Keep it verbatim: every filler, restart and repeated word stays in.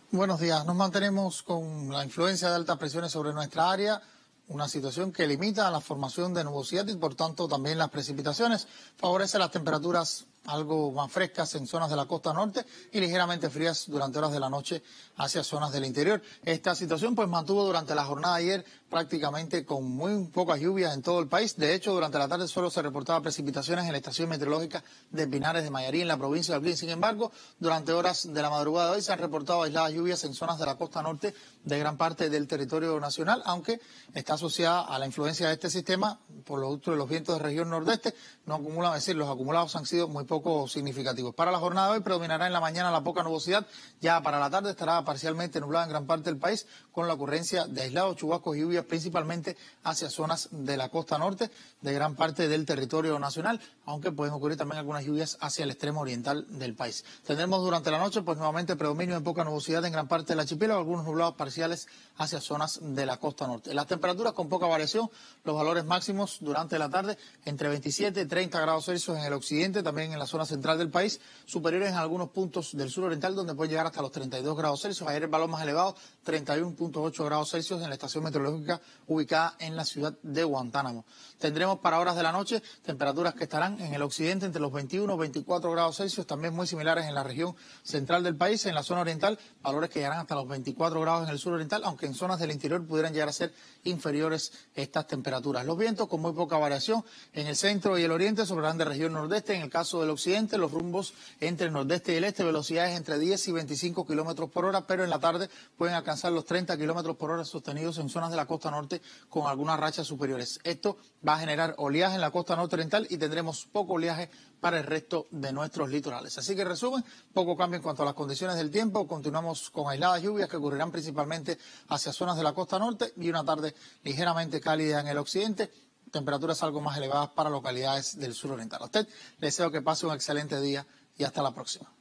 Buenos días. Nos mantenemos con la influencia de altas presiones sobre nuestra área, una situación que limita la formación de nubosidad y, por tanto, también las precipitaciones. Favorece las temperaturas algo más frescas en zonas de la costa norte y ligeramente frías durante horas de la noche hacia zonas del interior. Esta situación pues mantuvo durante la jornada de ayer prácticamente con muy pocas lluvias en todo el país. De hecho, durante la tarde solo se reportaba precipitaciones en la estación meteorológica de Pinares de Mayarí, en la provincia de Holguín. Sin embargo, durante horas de la madrugada de hoy se han reportado aisladas lluvias en zonas de la costa norte de gran parte del territorio nacional, aunque está asociada a la influencia de este sistema por los, los vientos de región nordeste. No acumulan, es decir, los acumulados han sido muy poco significativos. Para la jornada de hoy predominará en la mañana la poca nubosidad, ya para la tarde estará parcialmente nublada en gran parte del país, con la ocurrencia de aislados chubascos y lluvias principalmente hacia zonas de la costa norte de gran parte del territorio nacional, aunque pueden ocurrir también algunas lluvias hacia el extremo oriental del país. Tendremos durante la noche pues nuevamente predominio de poca nubosidad en gran parte del archipiélago, algunos nublados parciales hacia zonas de la costa norte. Las temperaturas con poca variación, los valores máximos durante la tarde entre veintisiete y treinta grados Celsius en el occidente, también en la zona central del país, superiores en algunos puntos del sur oriental donde pueden llegar hasta los treinta y dos grados Celsius. Ayer el valor más elevado, treinta y uno punto ocho grados Celsius en la estación meteorológica ubicada en la ciudad de Guantánamo. Tendremos para horas de la noche temperaturas que estarán en el occidente entre los veintiuno y veinticuatro grados Celsius, también muy similares en la región central del país. En la zona oriental, valores que llegarán hasta los veinticuatro grados en el sur oriental, aunque en zonas del interior pudieran llegar a ser inferiores estas temperaturas. Los vientos con muy poca variación en el centro y el oriente soplarán de región nordeste. En el caso del occidente, los rumbos entre el nordeste y el este, velocidades entre diez y veinticinco kilómetros por hora, pero en la tarde pueden alcanzar los treinta kilómetros por hora sostenidos en zonas de la costa norte con algunas rachas superiores. Esto va a generar oleaje en la costa norte oriental y tendremos poco oleaje para el resto de nuestros litorales. Así que, en resumen, poco cambio en cuanto a las condiciones del tiempo. Continuamos con aisladas lluvias que ocurrirán principalmente hacia zonas de la costa norte y una tarde ligeramente cálida en el occidente. Temperaturas algo más elevadas para localidades del sur oriental. A usted le deseo que pase un excelente día y hasta la próxima.